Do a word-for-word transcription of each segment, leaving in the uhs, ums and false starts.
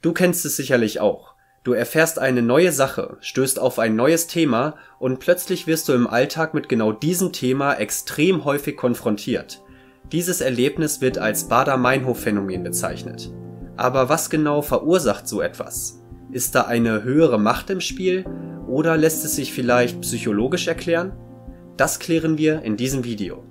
Du kennst es sicherlich auch. Du erfährst eine neue Sache, stößt auf ein neues Thema und plötzlich wirst du im Alltag mit genau diesem Thema extrem häufig konfrontiert. Dieses Erlebnis wird als Baader-Meinhof-Phänomen bezeichnet. Aber was genau verursacht so etwas? Ist da eine höhere Macht im Spiel oder lässt es sich vielleicht psychologisch erklären? Das klären wir in diesem Video.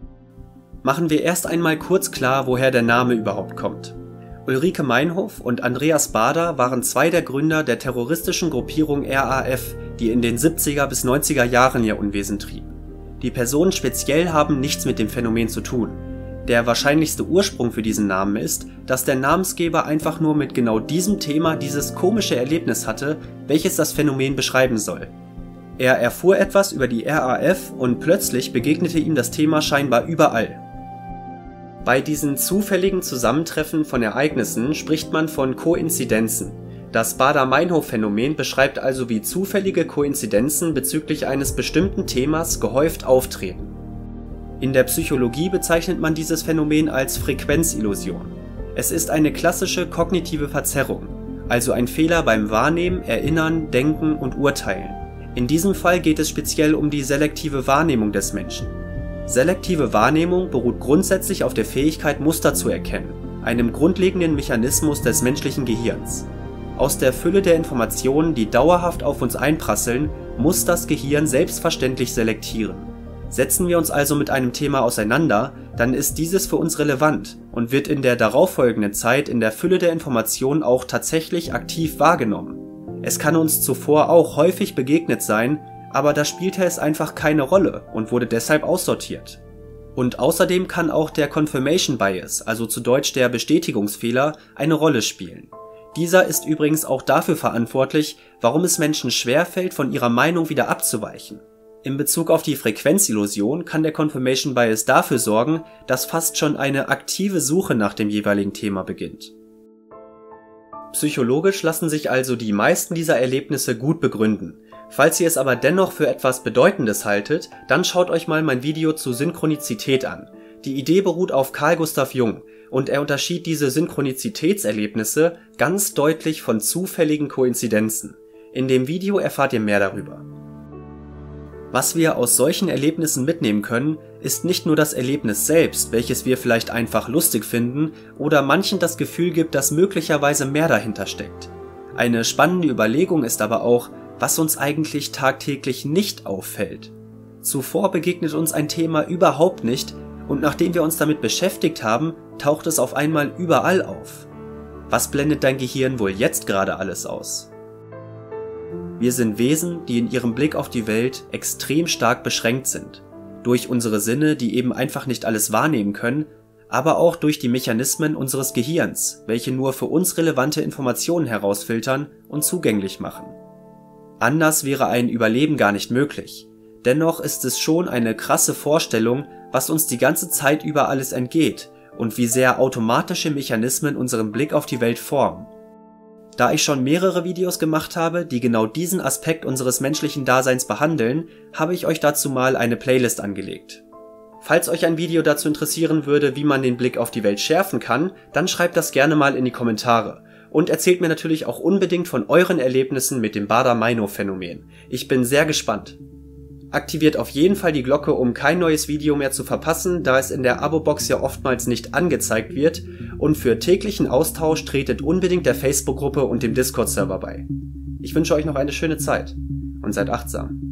Machen wir erst einmal kurz klar, woher der Name überhaupt kommt. Ulrike Meinhof und Andreas Baader waren zwei der Gründer der terroristischen Gruppierung R A F, die in den siebziger bis neunziger Jahren ihr Unwesen trieb. Die Personen speziell haben nichts mit dem Phänomen zu tun. Der wahrscheinlichste Ursprung für diesen Namen ist, dass der Namensgeber einfach nur mit genau diesem Thema dieses komische Erlebnis hatte, welches das Phänomen beschreiben soll. Er erfuhr etwas über die R A F und plötzlich begegnete ihm das Thema scheinbar überall. Bei diesen zufälligen Zusammentreffen von Ereignissen spricht man von Koinzidenzen. Das Baader-Meinhof-Phänomen beschreibt also, wie zufällige Koinzidenzen bezüglich eines bestimmten Themas gehäuft auftreten. In der Psychologie bezeichnet man dieses Phänomen als Frequenzillusion. Es ist eine klassische kognitive Verzerrung, also ein Fehler beim Wahrnehmen, Erinnern, Denken und Urteilen. In diesem Fall geht es speziell um die selektive Wahrnehmung des Menschen. Selektive Wahrnehmung beruht grundsätzlich auf der Fähigkeit, Muster zu erkennen, einem grundlegenden Mechanismus des menschlichen Gehirns. Aus der Fülle der Informationen, die dauerhaft auf uns einprasseln, muss das Gehirn selbstverständlich selektieren. Setzen wir uns also mit einem Thema auseinander, dann ist dieses für uns relevant und wird in der darauffolgenden Zeit in der Fülle der Informationen auch tatsächlich aktiv wahrgenommen. Es kann uns zuvor auch häufig begegnet sein, aber da spielte es einfach keine Rolle und wurde deshalb aussortiert. Und außerdem kann auch der Confirmation Bias, also zu Deutsch der Bestätigungsfehler, eine Rolle spielen. Dieser ist übrigens auch dafür verantwortlich, warum es Menschen schwerfällt, von ihrer Meinung wieder abzuweichen. In Bezug auf die Frequenzillusion kann der Confirmation Bias dafür sorgen, dass fast schon eine aktive Suche nach dem jeweiligen Thema beginnt. Psychologisch lassen sich also die meisten dieser Erlebnisse gut begründen. Falls ihr es aber dennoch für etwas Bedeutendes haltet, dann schaut euch mal mein Video zu Synchronizität an. Die Idee beruht auf Carl Gustav Jung und er unterschied diese Synchronizitätserlebnisse ganz deutlich von zufälligen Koinzidenzen. In dem Video erfahrt ihr mehr darüber. Was wir aus solchen Erlebnissen mitnehmen können, ist nicht nur das Erlebnis selbst, welches wir vielleicht einfach lustig finden oder manchen das Gefühl gibt, dass möglicherweise mehr dahinter steckt. Eine spannende Überlegung ist aber auch, was uns eigentlich tagtäglich nicht auffällt. Zuvor begegnet uns ein Thema überhaupt nicht und nachdem wir uns damit beschäftigt haben, taucht es auf einmal überall auf. Was blendet dein Gehirn wohl jetzt gerade alles aus? Wir sind Wesen, die in ihrem Blick auf die Welt extrem stark beschränkt sind. Durch unsere Sinne, die eben einfach nicht alles wahrnehmen können, aber auch durch die Mechanismen unseres Gehirns, welche nur für uns relevante Informationen herausfiltern und zugänglich machen. Anders wäre ein Überleben gar nicht möglich. Dennoch ist es schon eine krasse Vorstellung, was uns die ganze Zeit über alles entgeht und wie sehr automatische Mechanismen unseren Blick auf die Welt formen. Da ich schon mehrere Videos gemacht habe, die genau diesen Aspekt unseres menschlichen Daseins behandeln, habe ich euch dazu mal eine Playlist angelegt. Falls euch ein Video dazu interessieren würde, wie man den Blick auf die Welt schärfen kann, dann schreibt das gerne mal in die Kommentare. Und erzählt mir natürlich auch unbedingt von euren Erlebnissen mit dem Baader-Meinhof-Phänomen. Ich bin sehr gespannt. Aktiviert auf jeden Fall die Glocke, um kein neues Video mehr zu verpassen, da es in der Abo-Box ja oftmals nicht angezeigt wird. Und für täglichen Austausch tretet unbedingt der Facebook-Gruppe und dem Discord-Server bei. Ich wünsche euch noch eine schöne Zeit und seid achtsam.